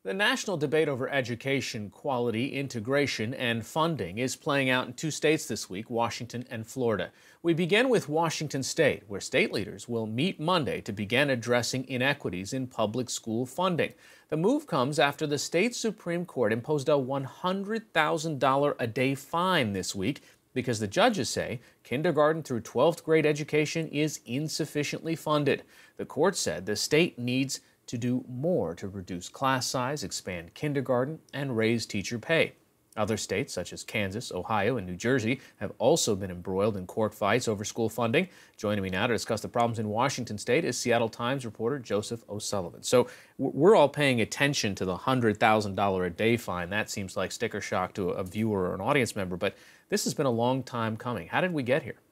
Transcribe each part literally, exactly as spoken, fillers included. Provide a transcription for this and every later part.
The national debate over education quality, integration, and funding is playing out in two states this week, Washington and Florida. We begin with Washington State, where state leaders will meet Monday to begin addressing inequities in public school funding. The move comes after the state Supreme Court imposed a one hundred thousand dollars a day fine this week because the judges say kindergarten through twelfth grade education is insufficiently funded. The court said the state needs to do more to reduce class size, expand kindergarten, and raise teacher pay. Other states, such as Kansas, Ohio, and New Jersey, have also been embroiled in court fights over school funding. Joining me now to discuss the problems in Washington State is Seattle Times reporter Joseph O'Sullivan. So we're all paying attention to the one hundred thousand dollars a day fine. That seems like sticker shock to a viewer or an audience member, but this has been a long time coming. How did we get here?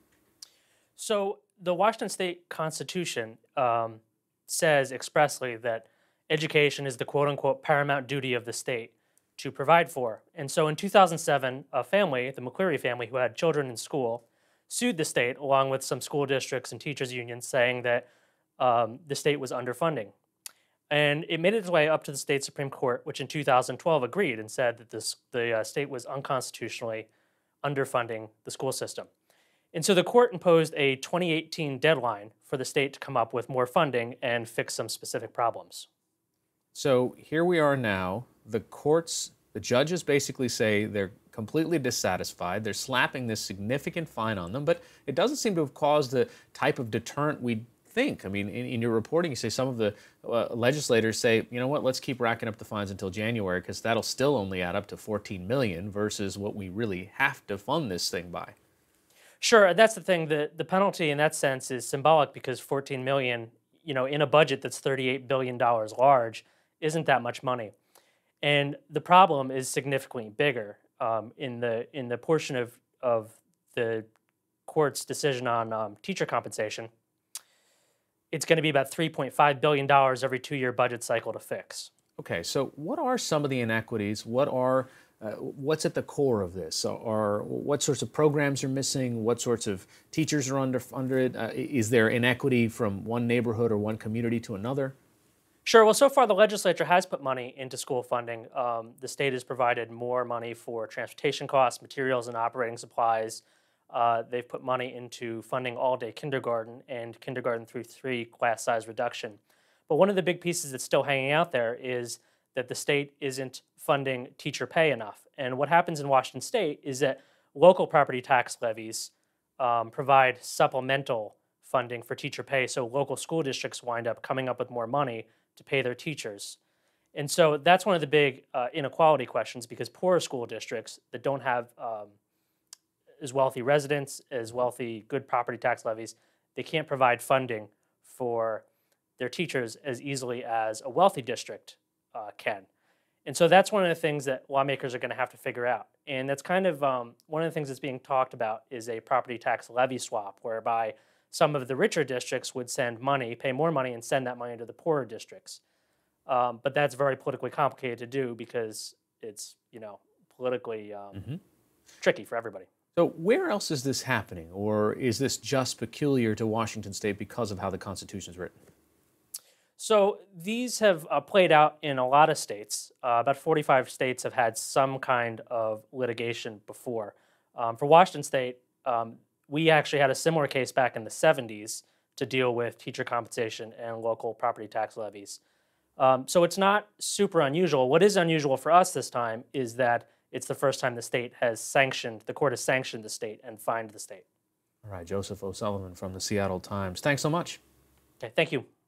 So the Washington State Constitution um, says expressly that education is the quote-unquote paramount duty of the state to provide for. And so in two thousand seven, a family, the McCleary family, who had children in school, sued the state along with some school districts and teachers unions saying that um, the state was underfunding. And it made its way up to the state Supreme Court, which in two thousand twelve agreed and said that this, the uh, state was unconstitutionally underfunding the school system. And so the court imposed a twenty eighteen deadline for the state to come up with more funding and fix some specific problems. So here we are now. The courts, the judges basically say they're completely dissatisfied. They're slapping this significant fine on them, but it doesn't seem to have caused the type of deterrent we'd think. I mean, in, in your reporting, you say some of the uh, legislators say, you know what, let's keep racking up the fines until January because that'll still only add up to fourteen million dollars versus what we really have to fund this thing by. Sure, that's the thing. The the penalty in that sense is symbolic because fourteen million dollars, you know, in a budget that's thirty-eight billion dollars large, isn't that much money. And the problem is significantly bigger. Um, in the in the portion of, of the court's decision on um, teacher compensation, it's going to be about three point five billion dollars every two-year budget cycle to fix. Okay, so what are some of the inequities? What are Uh, what's at the core of this? Or what sorts of programs are missing? What sorts of teachers are under under it? Uh, is there inequity from one neighborhood or one community to another? Sure. Well, so far the legislature has put money into school funding. Um, the state has provided more money for transportation costs, materials, and operating supplies. Uh, they've put money into funding all-day kindergarten and kindergarten through three class size reduction. But one of the big pieces that's still hanging out there is that the state isn't funding teacher pay enough. And what happens in Washington State is that local property tax levies um, provide supplemental funding for teacher pay, so local school districts wind up coming up with more money to pay their teachers. And so that's one of the big uh, inequality questions because poorer school districts that don't have um, as wealthy residents, as wealthy good property tax levies, they can't provide funding for their teachers as easily as a wealthy district uh, can. And so that's one of the things that lawmakers are going to have to figure out. And that's kind of um, one of the things that's being talked about is a property tax levy swap, whereby some of the richer districts would send money, pay more money, and send that money to the poorer districts. Um, but that's very politically complicated to do because it's, you know, politically um, mm-hmm. tricky for everybody. So where else is this happening? Or is this just peculiar to Washington State because of how the Constitution is written? So these have uh, played out in a lot of states. Uh, about forty-five states have had some kind of litigation before. Um, for Washington State, um, we actually had a similar case back in the seventies to deal with teacher compensation and local property tax levies. Um, so it's not super unusual. What is unusual for us this time is that it's the first time the state has sanctioned, the court has sanctioned the state and fined the state. All right, Joseph O'Sullivan from the Seattle Times. Thanks so much. Okay, thank you.